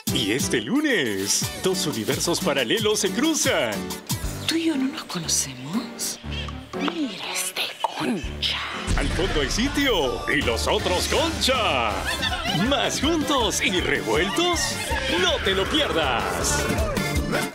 Y este lunes, dos universos paralelos se cruzan. ¿Tú y yo no nos conocemos? Mira este Concha. Al fondo hay sitio y los otros Concha. Más juntos y revueltos. No te lo pierdas.